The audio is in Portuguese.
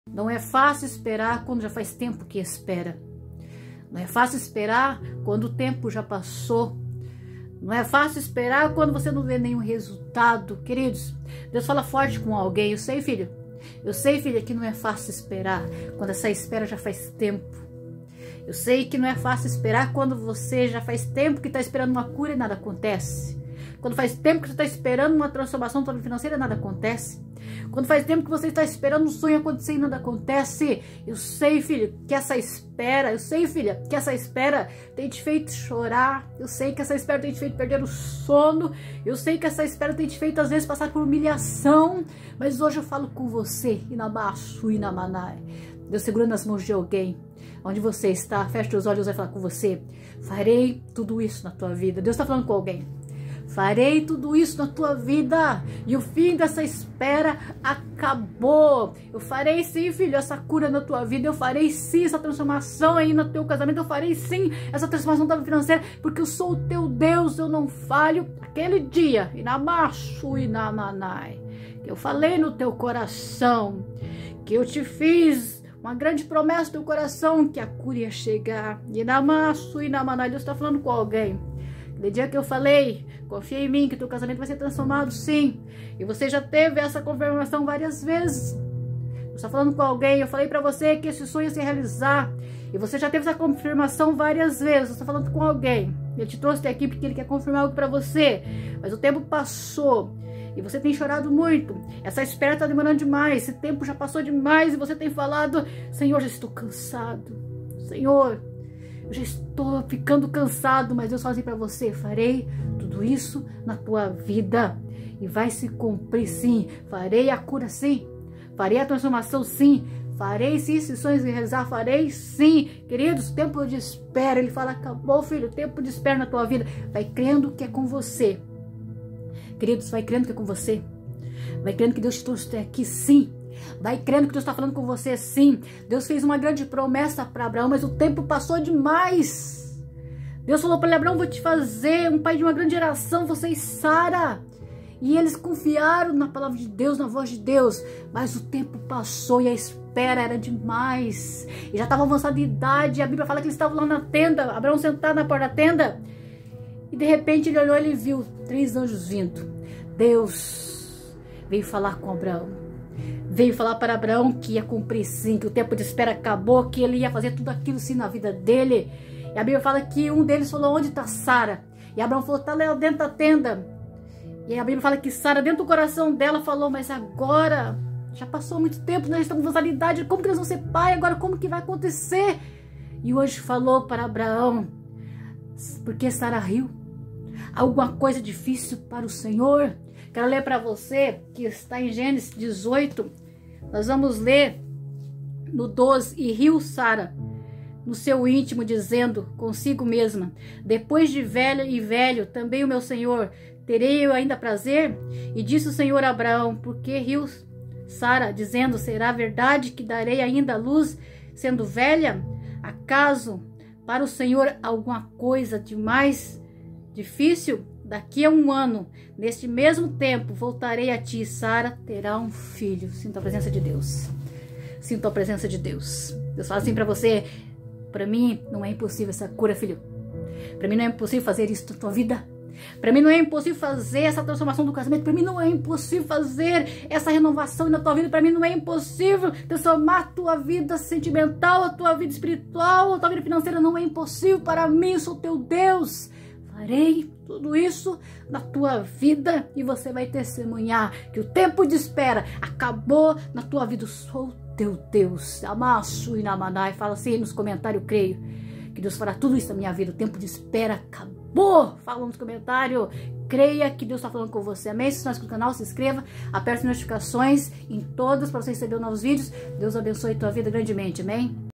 Não é fácil esperar quando já faz tempo que espera. Não é fácil esperar quando o tempo já passou. Não é fácil esperar quando você não vê nenhum resultado. Queridos, Deus fala forte com alguém. Eu sei, filho. Eu sei, filha, que não é fácil esperar quando essa espera já faz tempo. Eu sei que não é fácil esperar quando você já faz tempo que está esperando uma cura e nada acontece. Quando faz tempo que você está esperando uma transformação financeira e nada acontece. Quando faz tempo que você está esperando um sonho acontecer e nada acontece. Eu sei, filho, que essa espera, eu sei, filha, que essa espera tem te feito chorar. Eu sei que essa espera tem te feito perder o sono. Eu sei que essa espera tem te feito, às vezes, passar por humilhação. Mas hoje eu falo com você, Inabaçu, Inamanai. Deus segurando nas mãos de alguém. Onde você está, fecha os olhos e vai falar com você. Farei tudo isso na tua vida. Deus está falando com alguém. Farei tudo isso na tua vida. E o fim dessa espera acabou. Eu farei sim, filho, essa cura na tua vida. Eu farei sim essa transformação aí no teu casamento. Eu farei sim essa transformação da vida financeira. Porque eu sou o teu Deus. Eu não falho. Aquele dia, Inabaçu, Inamanai, que eu falei no teu coração, que eu te fiz uma grande promessa no teu coração, que a cura ia chegar. Inabaçu, Inamanai. Deus está falando com alguém. No dia que eu falei, confia em mim que teu casamento vai ser transformado, sim. E você já teve essa confirmação várias vezes. Eu estou falando com alguém, eu falei para você que esse sonho ia se realizar. E você já teve essa confirmação várias vezes. Eu estou falando com alguém. Ele te trouxe até aqui porque ele quer confirmar algo para você. Mas o tempo passou. E você tem chorado muito. Essa espera está demorando demais. Esse tempo já passou demais. E você tem falado, Senhor, já estou cansado. Senhor, eu já estou ficando cansado, mas Deus fala assim para você: farei tudo isso na tua vida e vai se cumprir sim. Farei a cura sim, farei a transformação sim, farei sim esses sonhos realizar, farei sim. Queridos, tempo de espera, ele fala, acabou, filho, tempo de espera na tua vida. Vai crendo que é com você. Queridos, vai crendo que é com você. Vai crendo que Deus te trouxe até aqui sim. Vai crendo que Deus está falando com você, sim. Deus fez uma grande promessa para Abraão, mas o tempo passou demais. Deus falou para Abraão, vou te fazer um pai de uma grande geração, você e Sara. E eles confiaram na palavra de Deus, na voz de Deus. Mas o tempo passou e a espera era demais. E já estava avançado de idade. A Bíblia fala que eles estavam lá na tenda, Abraão sentado na porta da tenda. E de repente ele olhou e ele viu 3 anjos vindo. Deus veio falar com Abraão. Veio falar para Abraão que ia cumprir sim, que o tempo de espera acabou, que ele ia fazer tudo aquilo sim na vida dele. E a Bíblia fala que um deles falou, onde está Sara? E Abraão falou, está lá dentro da tenda. E a Bíblia fala que Sara, dentro do coração dela, falou, mas agora, já passou muito tempo, nós estamos avançando em idade, como que nós vamos ser pai agora? Como que vai acontecer? E o anjo falou para Abraão, porque Sara riu? Alguma coisa difícil para o Senhor? Quero ler para você, que está em Gênesis 18, nós vamos ler no 12, e riu Sara no seu íntimo, dizendo consigo mesma, depois de velha e velho, também o meu Senhor, terei eu ainda prazer? E disse o Senhor a Abraão, porque riu Sara, dizendo, será verdade que darei ainda a luz, sendo velha? Acaso para o Senhor alguma coisa de mais difícil? Daqui a 1 ano, neste mesmo tempo, voltarei a ti, Sara terá um filho. Sinto a presença de Deus. Sinto a presença de Deus. Deus fala assim para você, para mim não é impossível essa cura, filho. Para mim não é impossível fazer isso na tua vida. Para mim não é impossível fazer essa transformação do casamento. Para mim não é impossível fazer essa renovação na tua vida. Para mim não é impossível transformar a tua vida sentimental, a tua vida espiritual, a tua vida financeira. Não é impossível para mim, eu sou teu Deus. Farei tudo isso na tua vida e você vai testemunhar que o tempo de espera acabou na tua vida. Eu sou teu Deus. Amaçu e Namanai. Fala assim nos comentários, creio que Deus fará tudo isso na minha vida. O tempo de espera acabou. Fala nos comentários. Creia que Deus está falando com você. Amém? Se você não é inscrito no canal, se inscreva. Aperte as notificações em todas para você receber novos vídeos. Deus abençoe a tua vida grandemente. Amém?